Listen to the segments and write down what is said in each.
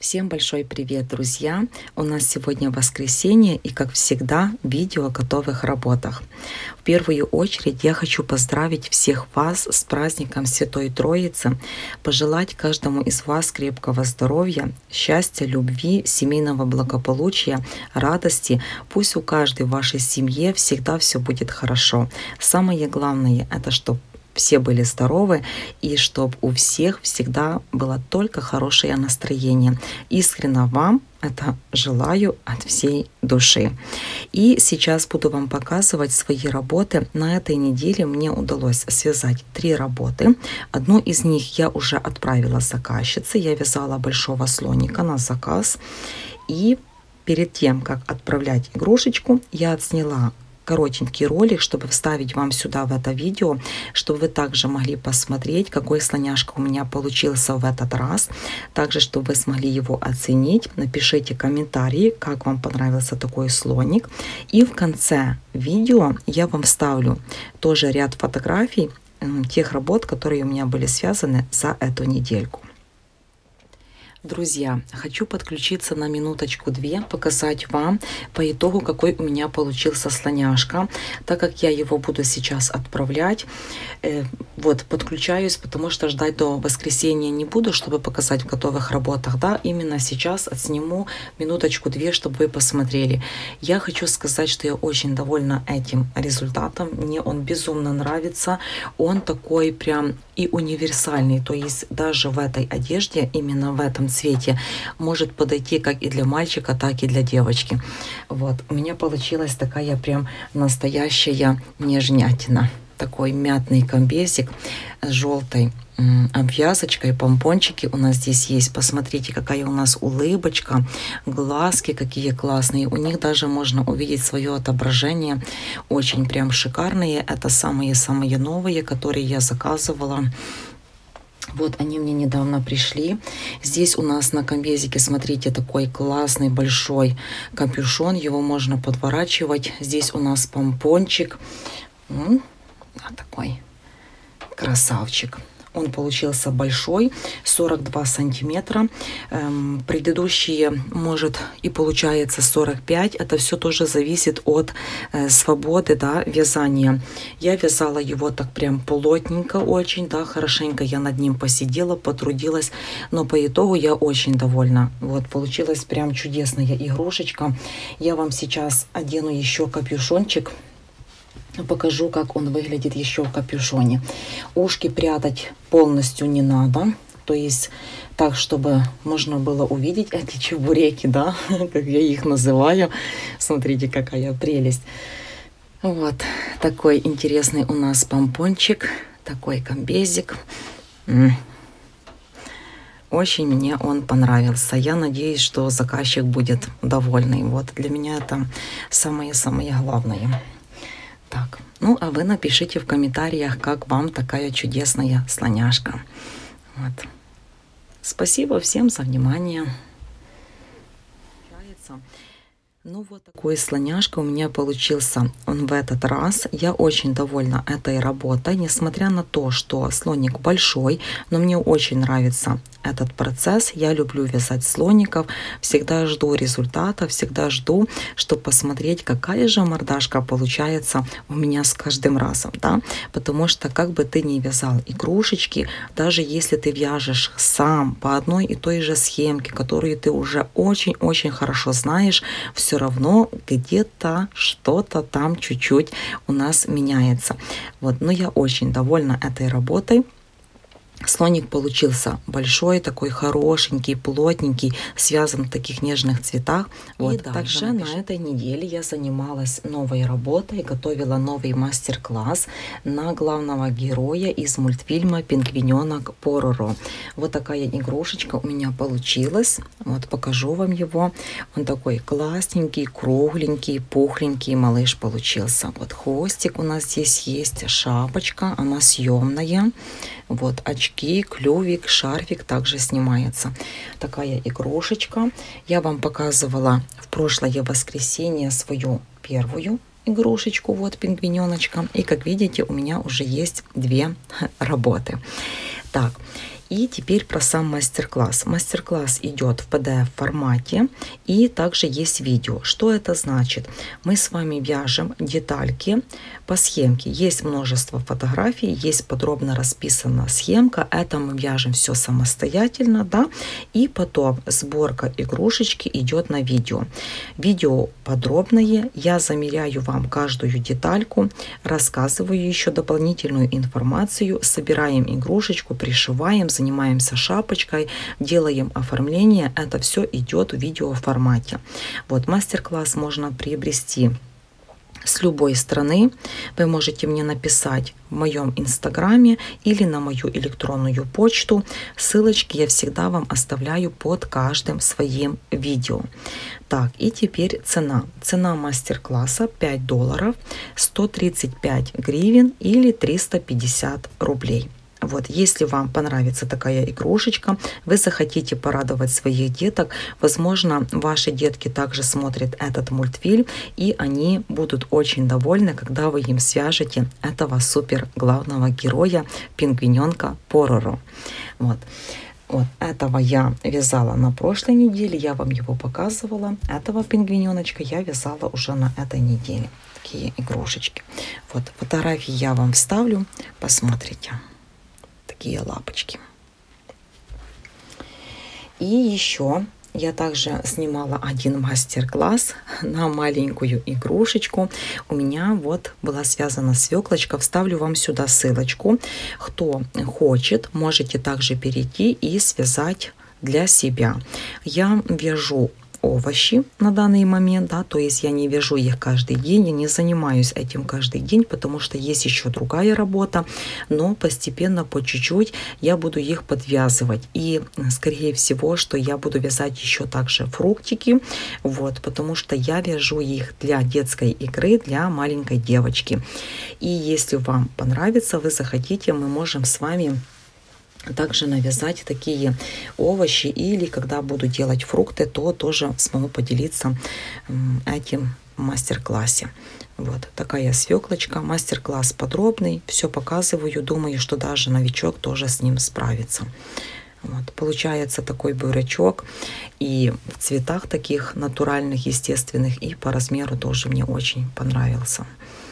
Всем большой привет, друзья! У нас сегодня воскресенье и, как всегда, видео о готовых работах. В первую очередь я хочу поздравить всех вас с праздником Святой Троицы, пожелать каждому из вас крепкого здоровья, счастья, любви, семейного благополучия, радости. Пусть у каждой в вашей семье всегда все будет хорошо. Самое главное – это чтобы все были здоровы и чтобы у всех всегда было только хорошее настроение. Искренне вам это желаю от всей души. И сейчас буду вам показывать свои работы. На этой неделе мне удалось связать 3 работы. Одну из них я уже отправила заказчице. Я вязала большого слоника на заказ. И перед тем, как отправлять игрушечку, я отсняла коротенький ролик, чтобы вставить вам сюда в это видео, чтобы вы также могли посмотреть, какой слоняшка у меня получился в этот раз. Также, чтобы вы смогли его оценить, напишите комментарии, как вам понравился такой слоник. И в конце видео я вам вставлю тоже ряд фотографий тех работ, которые у меня были связаны за эту недельку. Друзья, хочу подключиться на минуточку-две, показать вам по итогу, какой у меня получился слоняшка. Так как я его буду сейчас отправлять, вот подключаюсь, потому что ждать до воскресенья не буду, чтобы показать в готовых работах. Да, именно сейчас отсниму минуточку-две, чтобы вы посмотрели. Я хочу сказать, что я очень довольна этим результатом. Мне он безумно нравится. Он такой прям и универсальный, то есть даже в этой одежде, именно в этом цвете, может подойти как и для мальчика, так и для девочки. Вот, у меня получилась такая прям настоящая нежнятина. Такой мятный комбезик с желтой обвязочкой, помпончики у нас здесь есть. Посмотрите, какая у нас улыбочка, глазки какие классные. У них даже можно увидеть свое отображение. Очень прям шикарные. Это самые-самые новые, которые я заказывала. Вот они мне недавно пришли. Здесь у нас на комбезике, смотрите, такой классный большой капюшон. Его можно подворачивать. Здесь у нас помпончик. Такой красавчик. Он получился большой, 42 сантиметра. Предыдущие, может, и получается 45. Это все тоже зависит от свободы, да, вязания. Я вязала его так прям плотненько очень, да, хорошенько я над ним посидела, потрудилась. Но по итогу я очень довольна. Вот, получилась прям чудесная игрушечка. Я вам сейчас одену еще капюшончик. Покажу, как он выглядит еще в капюшоне. Ушки прятать полностью не надо. То есть так, чтобы можно было увидеть эти чебуреки, да, как я их называю. Смотрите, какая прелесть. Вот такой интересный у нас помпончик. Такой комбезик. Очень мне он понравился. Я надеюсь, что заказчик будет довольный. Вот для меня это самое-самое главное. Так, ну а вы напишите в комментариях, как вам такая чудесная слоняшка. Вот. Спасибо всем за внимание. Ну вот такой слоняшка у меня получился он в этот раз. Я очень довольна этой работой, несмотря на то, что слоник большой, но мне очень нравится этот процесс. Я люблю вязать слоников, всегда жду результата, всегда жду, чтобы посмотреть, какая же мордашка получается у меня с каждым разом, да, потому что как бы ты ни вязал игрушечки, даже если ты вяжешь сам по одной и той же схемке, которую ты уже очень-очень хорошо знаешь, все равно где-то что-то там чуть-чуть у нас меняется. Вот, но я очень довольна этой работой. Слоник получился большой, такой хорошенький, плотненький, связан в таких нежных цветах. Вот. И также на этой неделе я занималась новой работой, готовила новый мастер-класс на главного героя из мультфильма «Пингвиненок Пороро». Вот такая игрушечка у меня получилась. Вот покажу вам его. Он такой классненький, кругленький, пухленький малыш получился. Вот хвостик у нас здесь есть, шапочка, она съемная. Вот очки, клювик, шарфик также снимается. Такая игрушечка. Я вам показывала в прошлое воскресенье свою первую игрушечку, вот пингвиненочка. И как видите, у меня уже есть 2 работы. Так, И теперь про сам мастер-класс. Мастер-класс идет в PDF формате и также есть видео. Что это значит? Мы с вами вяжем детальки по схемке. Есть множество фотографий, есть подробно расписана схемка. Это мы вяжем все самостоятельно, да, и потом сборка игрушечки идет на видео. Видео подробное, я замеряю вам каждую детальку, рассказываю еще дополнительную информацию, собираем игрушечку, пришиваем, занимаемся шапочкой, делаем оформление. Это все идет в видео формате. Вот мастер-класс можно приобрести с любой страны. Вы можете мне написать в моем инстаграме или на мою электронную почту. Ссылочки я всегда вам оставляю под каждым своим видео. Так, и теперь цена. Цена мастер-класса $5, 135 гривен или 350 рублей. Вот, если вам понравится такая игрушечка, вы захотите порадовать своих деток, возможно, ваши детки также смотрят этот мультфильм, и они будут очень довольны, когда вы им свяжете этого супер главного героя, пингвиненка Пороро. Вот. Вот этого я вязала на прошлой неделе, я вам его показывала. Этого пингвиненочка я вязала уже на этой неделе. Такие игрушечки. Вот, фотографии я вам вставлю, посмотрите. Такие лапочки. И еще я также снимала один мастер-класс на маленькую игрушечку. У меня вот была связана свеклочка. Вставлю вам сюда ссылочку. Кто хочет, можете также перейти и связать для себя. Я вяжу овощи на данный момент, да, то есть я не вяжу их каждый день, я не занимаюсь этим каждый день, потому что есть еще другая работа, но постепенно, по чуть-чуть я буду их подвязывать. И скорее всего, что я буду вязать еще также фруктики, вот, потому что я вяжу их для детской игры, для маленькой девочки. И если вам понравится, вы захотите, мы можем с вами также навязать такие овощи, или когда буду делать фрукты, то тоже смогу поделиться этим мастер-классе. Вот такая свеклочка, мастер-класс подробный, все показываю, думаю, что даже новичок тоже с ним справится. Вот, получается такой бурячок и в цветах таких натуральных, естественных, и по размеру тоже мне очень понравился.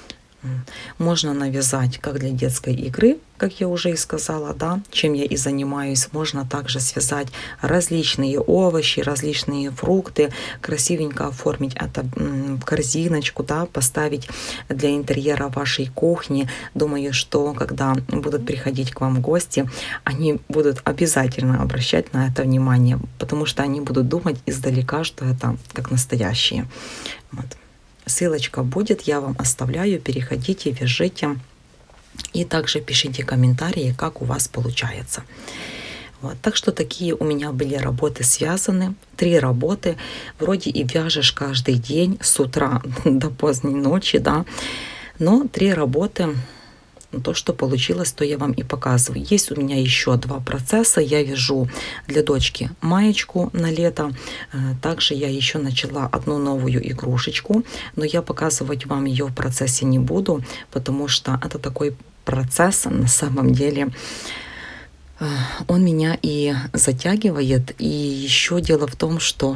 Можно навязать как для детской игры, как я уже и сказала, да, чем я и занимаюсь. Можно также связать различные овощи, различные фрукты, красивенько оформить это в корзиночку, да, поставить для интерьера вашей кухни. Думаю, что когда будут приходить к вам в гости, они будут обязательно обращать на это внимание, потому что они будут думать издалека, что это как настоящие. Вот. Ссылочка будет, я вам оставляю, переходите, вяжите и также пишите комментарии, как у вас получается. Вот, так что такие у меня были работы связаны, 3 работы, вроде и вяжешь каждый день с утра до поздней ночи, да, но 3 работы. То, что получилось, то я вам и показываю. Есть у меня еще 2 процесса. Я вяжу для дочки маечку на лето. Также я еще начала одну новую игрушечку, но я показывать вам ее в процессе не буду, потому что это такой процесс, на самом деле, он меня и затягивает. И еще дело в том, что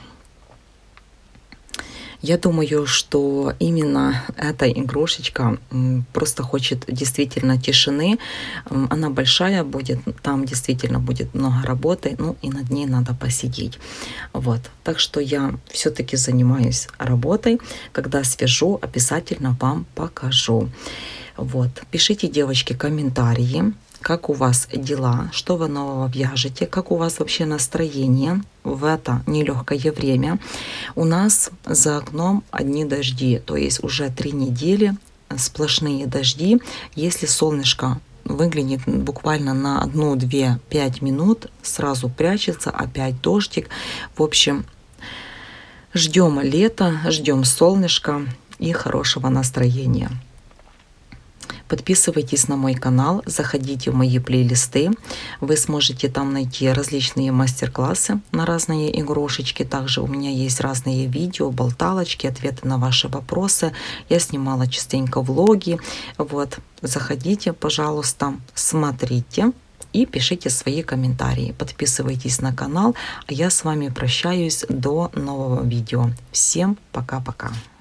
я думаю, что именно эта игрушечка просто хочет действительно тишины. Она большая будет, там действительно будет много работы, ну и над ней надо посидеть. Вот. Так что я все-таки занимаюсь работой. Когда свяжу, обязательно вам покажу. Вот. Пишите, девочки, комментарии. Как у вас дела, что вы нового вяжете, как у вас вообще настроение в это нелегкое время. У нас за окном одни дожди, то есть уже 3 недели сплошные дожди. Если солнышко выглянет буквально на 1, 2, 5 минут, сразу прячется, опять дождик. В общем, ждем лета, ждем солнышка и хорошего настроения. Подписывайтесь на мой канал, заходите в мои плейлисты. Вы сможете там найти различные мастер-классы на разные игрушечки. Также у меня есть разные видео, болталочки, ответы на ваши вопросы. Я снимала частенько влоги. Вот, заходите, пожалуйста, смотрите. и пишите свои комментарии. Подписывайтесь на канал, а я с вами прощаюсь до нового видео. Всем пока-пока.